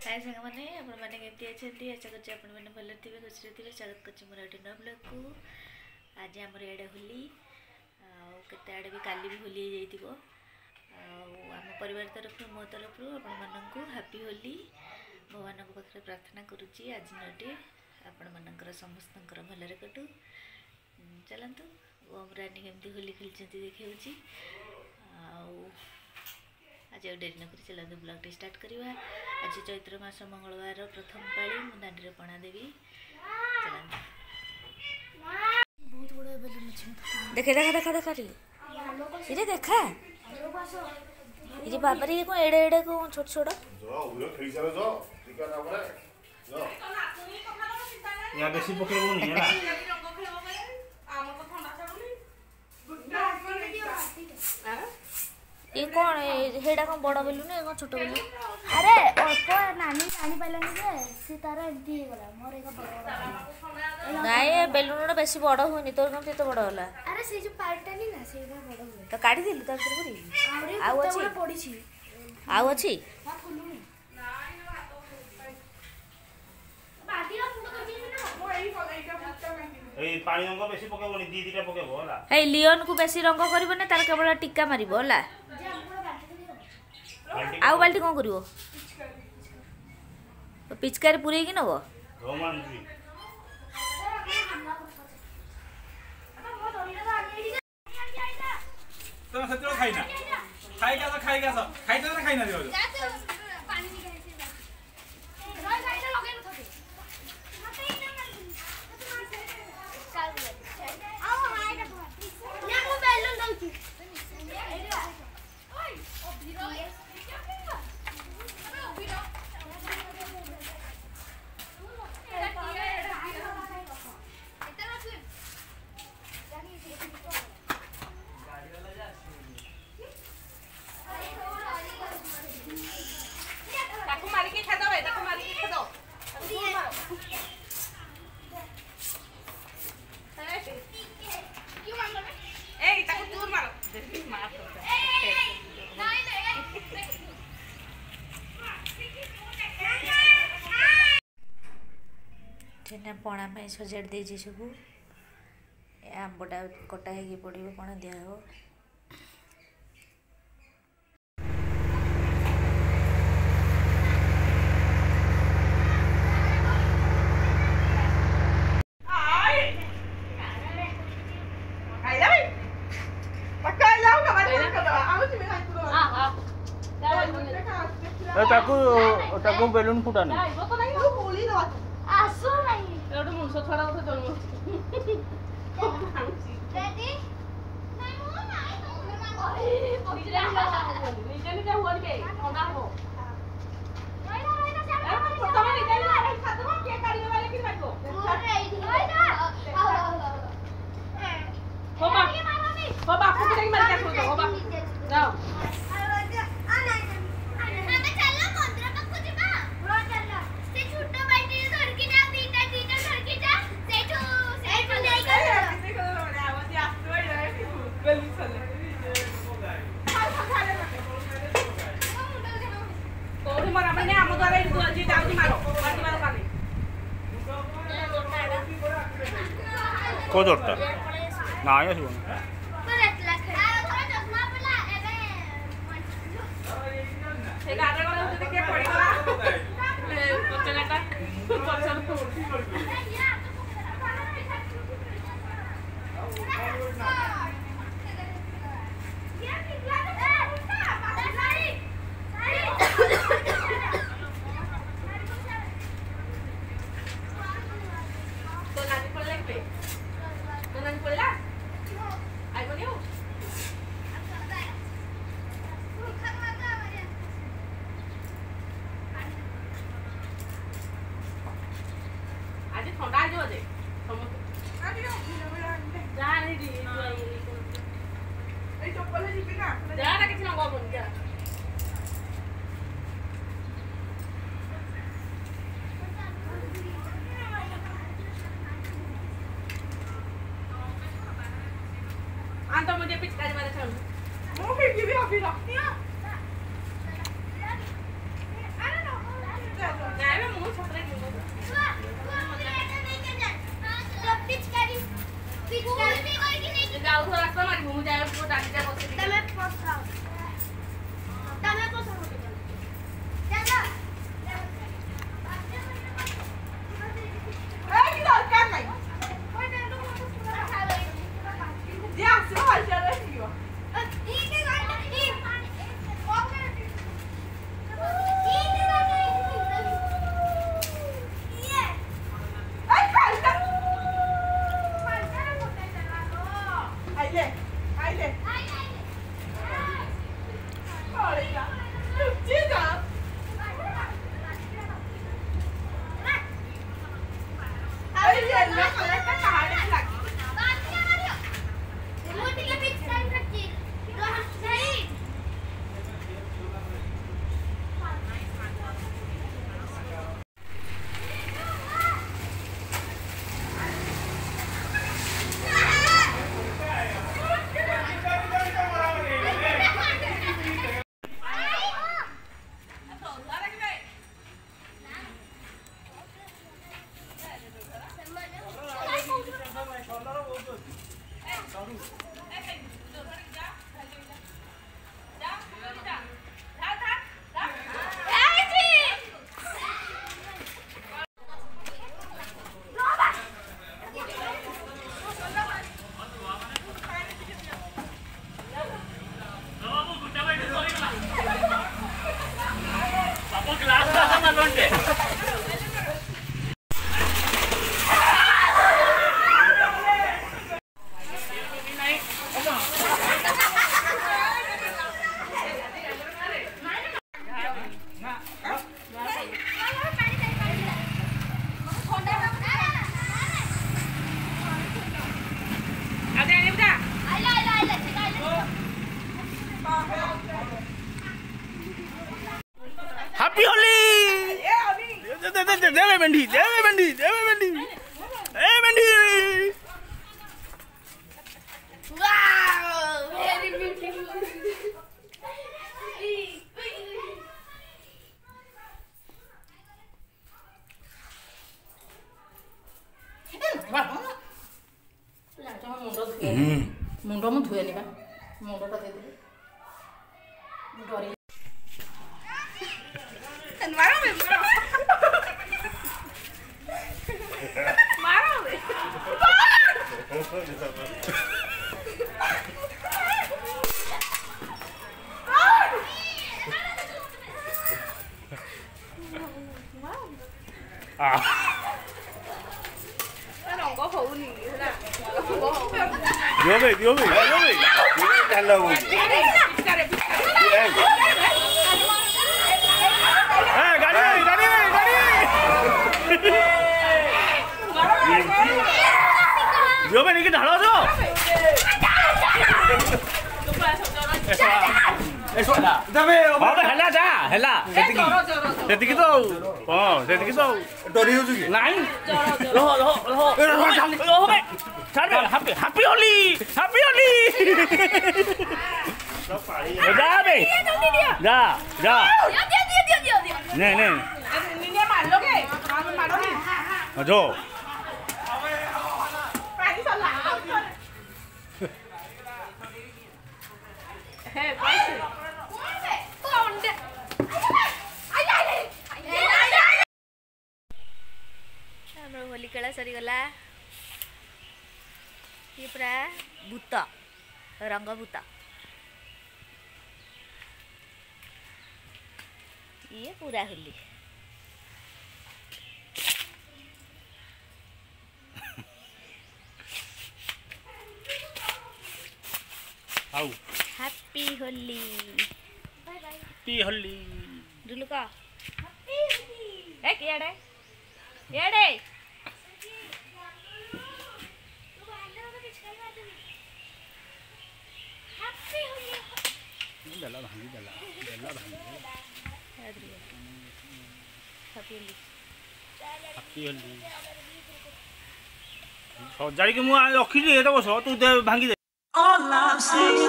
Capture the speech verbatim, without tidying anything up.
हाय सांग मैंने आपण मैंने केमती अच्छे आशा कर आपण मैंने भल थे खुशी थे स्वागत कर मोर गोटे नव ब्लॉग को। आज आमर इे होली आते आड़े भी काली भी होली हो आम परिवार तरफ मो तरफ आपण मानक हैप्पी होली भगवान को पाखे प्रार्थना करुच्ची आज नटे आपण मानकर समस्त भलरे कटू। चलतु ओम रानी केमती होली खेलती देखी आज डेरी नक चलते ब्लॉग टी स्टार्ट करवा। आज चैत्र मास मंगलवार प्रथम पाली मु दांडी पणा देवी। चलते बहुत बड़ा बेलून अछि देखे देखा देखा देखा इरे देखा इरे बाबा रे को एडे एडे को छोट छोट जो उलो खेई सारे जो टिका ना परे जो या बेसी पकेबो नि ना आम को ठंडा छाडुनी गुड्डा आसने दियो ये कौन हेडा कौन बड़ बेलून ये कौन छोट बेलून अरे अल्प नानी जानी पाइलानी जे सी तार एडी गला मोर एक बड़ नाय बेलून बेसी बड़ होनी तोर कौन तो बड़ होला। अरे से जो पार्टटा नी ना सेगा बड़ होय तो काढी दिलु तार पर पड़ी आ अछि पड़ी छी आ अछि हां खुलु नाय ना हाथ बाटी ला फुंड कर दिए ना मो एई एटा फुटटा में ए पानी रंग बेसी पकेबोनी दी दीटा पकेबो होला। ए लियन को बेसी रंग करबो ने तार केवल टिक्का मारिबो होला। आउ बाल्टी कौन करिवो पिचकारी पुरे कि नबो रोमान जी तो सत्रो खाइना खाइ का तो खाइ का सब खाइ तो ना खाइना दियो पानी निकाल से रोय साइड लगे न थके मते ही ना चल आओ हाय ना ना मो बेलून दउची ओय ओ भीरो पणा में सजाड़ दे सब आंबटा कटा हो पड़ो पणा दिया हो। ताकू ताकू बेलून फुटानी आसो नहीं एडो मुंसो थोड़ा उठे चलो रेडी नहीं हो नहीं तो अरे पकड़े नीचे नीचे हुआ के ठंडा हो नहीं ना नहीं ना से फोटो में निकल आ रहा था तो के गाड़ी वाले की बात को नहीं ना हो बा हो बा आपको नहीं मार के छोड़ दो हो बा जाओ को जोरता ना आया सुन से गाड़ा वाला उधर के पड़ेगा ए पचगाटा पचल आज ठंडा आ जाओ दे समस्त आ दियो जा नहीं दी ए चप्पल है जी ना जा ना किसी ना बाबू जा आंटा मुझे पिचकारी मारे चल वो भी भी अभी रखती है अरे ना हैप्पी होली देवे बंडी देवे बंडी देवे बंडी ए बंडी वाओ वेरी ब्यूटीफुल मुंड मु धुएनि बा मुंडटा दे दे डरी मारो बे मारो बे आ रंग होउनी ହେଲା दियो बे दियो बे दियो बे डालो पिचकारे पिचकारे ए गाड़ी गाड़ी गाड़ी दियो बे नहीं ढालो तो एसोला दबे बाबा हला जा हला सेतिकी सेतिकी तो हां सेतिकी तो डरी हो जुकी नहीं रो रो रो रो बे चल happy happy Holi happy Holi जा बे जा जा नहीं नहीं निने मार लोगे मार मारोगे जो पानी चला हे पैसे हमरो होली खेला सरीगला ये पूरा भूत रंग भूत ये पूरा होली आओ हैप्पी होली हैप्पी होली दुलू का हैप्पी होली ए केड़े एड़े हैप्पी होली दला भांगी दला दला भांगी हैप्पी होली हैप्पी होली सजाड़ी के मु रखी दे बस तू भांगी दे।